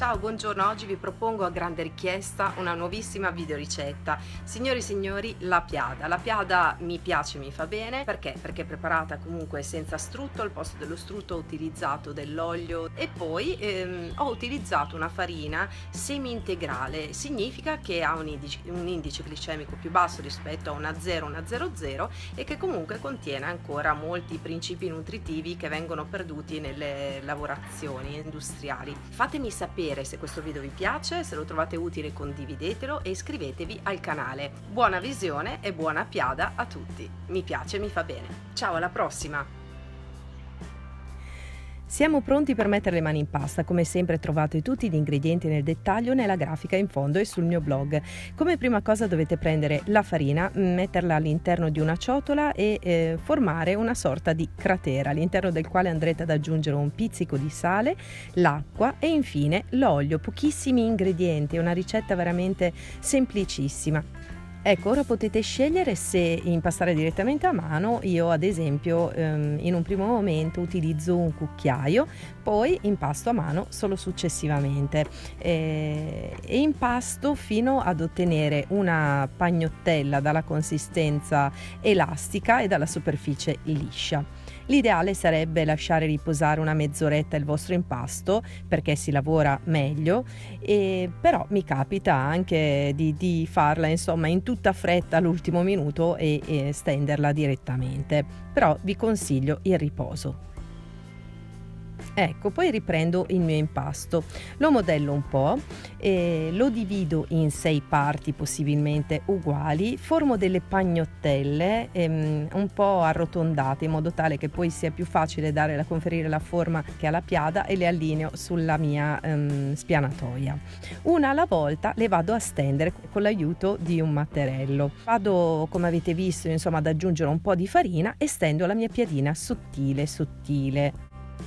Ciao, buongiorno, oggi vi propongo a grande richiesta una nuovissima videoricetta. Signori e signori, la piada. La piada mi piace, mi fa bene, perché? Perché è preparata comunque senza strutto, al posto dello strutto ho utilizzato dell'olio e poi ho utilizzato una farina semi-integrale, significa che ha un indice glicemico più basso rispetto a una 0, una 00 e che comunque contiene ancora molti principi nutritivi che vengono perduti nelle lavorazioni industriali. Fatemi sapere se questo video vi piace, se lo trovate utile condividetelo e iscrivetevi al canale. Buona visione e buona piada a tutti. Mi piace, mi fa bene. Ciao, alla prossima! Siamo pronti per mettere le mani in pasta. Come sempre trovate tutti gli ingredienti nel dettaglio nella grafica in fondo e sul mio blog. Come prima cosa dovete prendere la farina, metterla all'interno di una ciotola e formare una sorta di cratera all'interno del quale andrete ad aggiungere un pizzico di sale, l'acqua e infine l'olio. Pochissimi ingredienti, è una ricetta veramente semplicissima. Ecco, ora potete scegliere se impastare direttamente a mano. Io ad esempio in un primo momento utilizzo un cucchiaio, poi impasto a mano solo successivamente e impasto fino ad ottenere una pagnottella dalla consistenza elastica e dalla superficie liscia. L'ideale sarebbe lasciare riposare una mezz'oretta il vostro impasto perché si lavora meglio, però mi capita anche di farla insomma in tutta fretta all'ultimo minuto e stenderla direttamente, però vi consiglio il riposo. Ecco, poi riprendo il mio impasto, lo modello un po', lo divido in 6 parti possibilmente uguali, formo delle pagnottelle un po' arrotondate in modo tale che poi sia più facile conferire la forma che ha la piada e le allineo sulla mia spianatoia. Una alla volta le vado a stendere con l'aiuto di un matterello. Vado, come avete visto, insomma, ad aggiungere un po' di farina e stendo la mia piadina sottile sottile.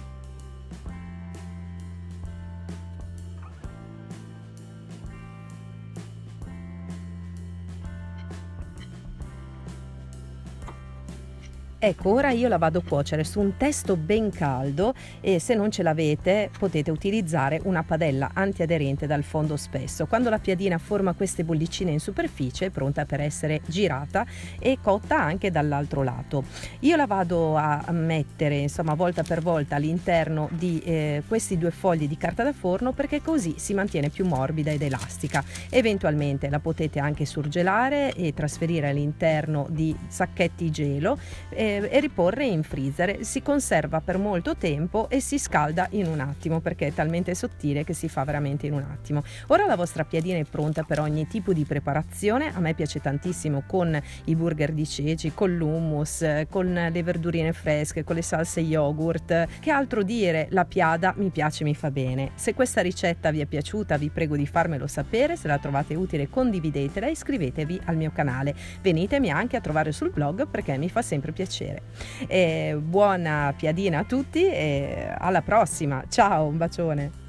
Ecco, ora io la vado a cuocere su un testo ben caldo e se non ce l'avete potete utilizzare una padella antiaderente dal fondo spesso. Quando la piadina forma queste bollicine in superficie è pronta per essere girata e cotta anche dall'altro lato. Io la vado a mettere insomma volta per volta all'interno di questi 2 fogli di carta da forno perché così si mantiene più morbida ed elastica. Eventualmente la potete anche surgelare e trasferire all'interno di sacchetti gelo e riporre in freezer. Si conserva per molto tempo e si scalda in un attimo perché è talmente sottile che si fa veramente in un attimo. Ora la vostra piadina è pronta per ogni tipo di preparazione. A me piace tantissimo con i burger di ceci, con l'hummus, con le verdurine fresche, con le salse yogurt. Che altro dire, la piada mi piace, mi fa bene. Se questa ricetta vi è piaciuta vi prego di farmelo sapere, se la trovate utile condividetela e iscrivetevi al mio canale. Venitemi anche a trovare sul blog perché mi fa sempre piacere. Buona piadina a tutti e alla prossima, ciao, un bacione.